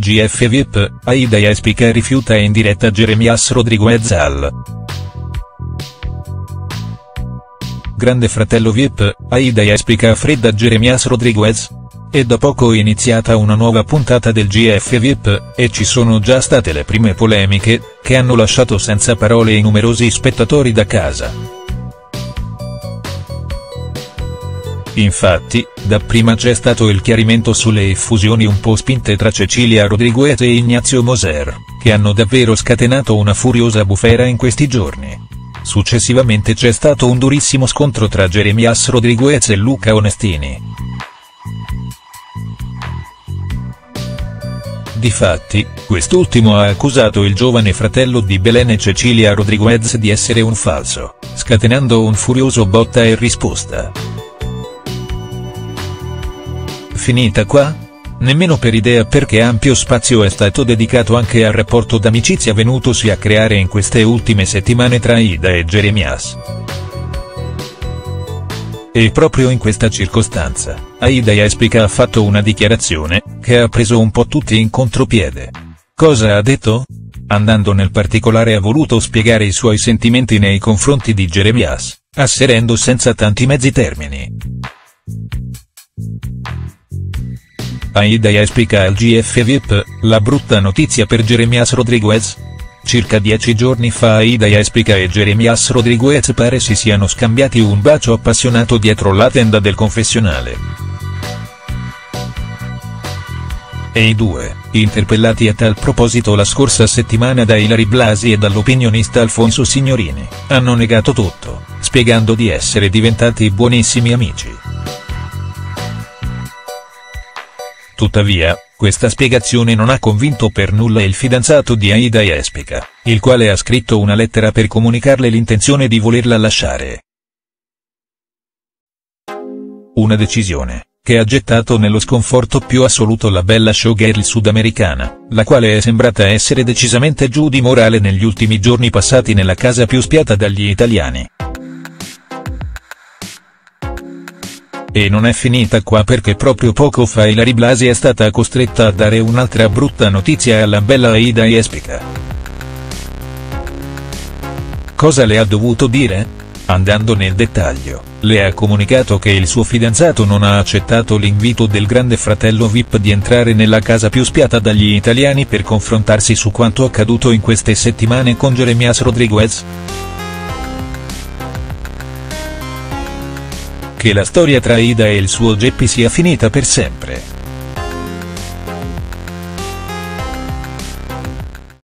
GF VIP, Aida Espica rifiuta in diretta Jeremías Rodríguez al Grande Fratello VIP, Aida Espica fredda Jeremías Rodríguez? È da poco iniziata una nuova puntata del GF VIP, e ci sono già state le prime polemiche, che hanno lasciato senza parole i numerosi spettatori da casa. Infatti, dapprima c'è stato il chiarimento sulle effusioni un po' spinte tra Cecilia Rodríguez e Ignacio Moser, che hanno davvero scatenato una furiosa bufera in questi giorni. Successivamente c'è stato un durissimo scontro tra Jeremías Rodríguez e Luca Onestini. Difatti, quest'ultimo ha accusato il giovane fratello di Belén e Cecilia Rodríguez di essere un falso, scatenando un furioso botta e risposta. Finita qua? Nemmeno per idea, perché ampio spazio è stato dedicato anche al rapporto d'amicizia venutosi a creare in queste ultime settimane tra Aida e Jeremías. E proprio in questa circostanza, Aida Espica ha fatto una dichiarazione, che ha preso un po' tutti in contropiede. Cosa ha detto? Andando nel particolare ha voluto spiegare i suoi sentimenti nei confronti di Jeremías, asserendo senza tanti mezzi termini. Aida Espica al GF VIP, la brutta notizia per Jeremías Rodríguez? Circa 10 giorni fa Aida Espica e Jeremías Rodríguez pare si siano scambiati un bacio appassionato dietro la tenda del confessionale. E i due, interpellati a tal proposito la scorsa settimana da Ilary Blasi e dall'opinionista Alfonso Signorini, hanno negato tutto, spiegando di essere diventati buonissimi amici. Tuttavia, questa spiegazione non ha convinto per nulla il fidanzato di Aida Espica, il quale ha scritto una lettera per comunicarle l'intenzione di volerla lasciare. Una decisione, che ha gettato nello sconforto più assoluto la bella showgirl sudamericana, la quale è sembrata essere decisamente giù di morale negli ultimi giorni passati nella casa più spiata dagli italiani. E non è finita qua, perché proprio poco fa Ilary Blasi è stata costretta a dare un'altra brutta notizia alla bella Aida Espica. Cosa le ha dovuto dire? Andando nel dettaglio, le ha comunicato che il suo fidanzato non ha accettato l'invito del Grande Fratello VIP di entrare nella casa più spiata dagli italiani per confrontarsi su quanto accaduto in queste settimane con Jeremías Rodríguez. Che la storia tra Aida e il suo Geppi sia finita per sempre.